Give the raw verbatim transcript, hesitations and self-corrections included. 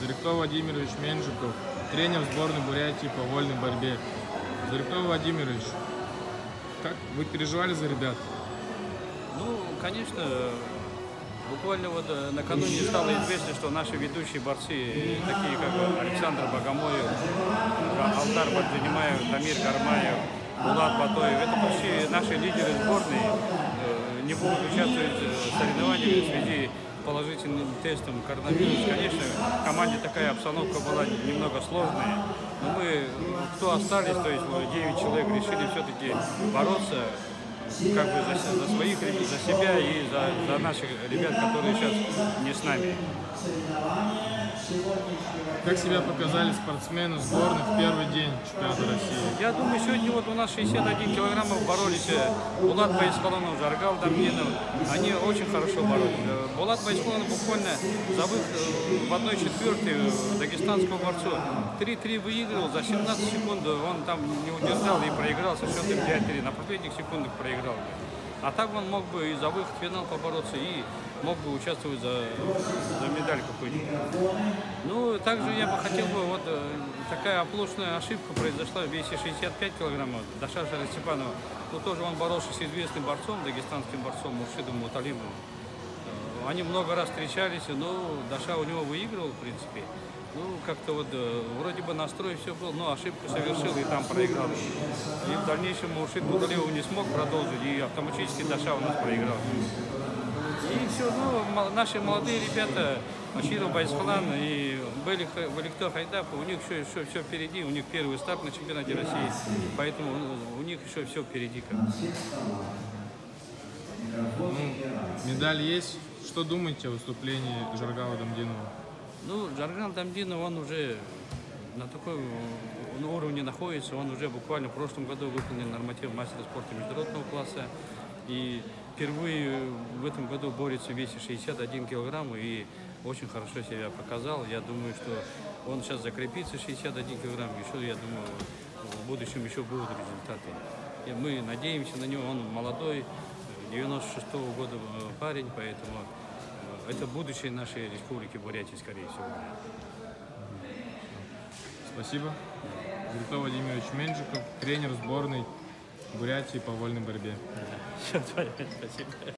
Зарипто Владимирович Менжиков, тренер сборной Бурятии по вольной борьбе. Зарипто Владимирович, как вы переживали за ребят? Ну, конечно, буквально вот накануне стало известно, что наши ведущие борцы, такие как Александр Богомоев, Алдар Бадзанимаев, Дамир Гармаев, Булат Батоев, это почти наши лидеры сборной, не будут участвовать в соревнованиях в связи с положительным тестом коронавируса. Конечно, в команде такая обстановка была немного сложная, но мы, кто остались, то есть девять человек, решили все-таки бороться как бы за, за своих ребят, за себя и за, за наших ребят, которые сейчас не с нами. Как себя показали спортсмены сборной в первый день чемпионата России? Я думаю, сегодня вот у нас шестьдесят один килограммов боролись Булат Байскалонов, Жаргал Дамдинов. Они очень хорошо боролись. Булат Байскалонов буквально забыв в одной четвертой дагестанского борцу три-три выигрывал, за семнадцать секунд он там не удержал и проиграл со счетом пять-три. На последних секундах проиграл. А так он мог бы и за выход в финал побороться, и мог бы участвовать за, за медаль какую-нибудь. Ну, также я бы хотел бы, вот такая оплошная ошибка произошла в весе шестьдесят пять килограммов. Даша Жарастепанова, ну тоже он боролся с известным борцом, дагестанским борцом Муршидом Муталибовым. Они много раз встречались, но Даша у него выигрывал, в принципе. Ну, как-то вот вроде бы настрой все был, но ошибку совершил и там проиграл. И в дальнейшем Муршид Муталибов не смог продолжить, и автоматически Даша у нас проиграл. И все, ну, наши молодые ребята, Аширов Байсхалан и Великто Хайдап, у них еще, еще все впереди, у них первый старт на чемпионате России, поэтому у них еще все впереди. Ну, медаль есть. Что думаете о выступлении Жаргала Дамдинова? Ну, Жаргал Дамдинов, он уже на такой уровне находится, он уже буквально в прошлом году выполнил норматив мастера спорта международного класса. И впервые в этом году борется в весе шестьдесят один килограмм и очень хорошо себя показал. Я думаю, что он сейчас закрепится шестьдесят один килограмм. Еще, я думаю, в будущем еще будут результаты. И мы надеемся на него. Он молодой, девяносто шестого года парень, поэтому это будущее нашей республики Бурятии, скорее всего. Спасибо. Зарипто Владимирович Менжиков, тренер сборной Бурятии по вольной борьбе. Спасибо.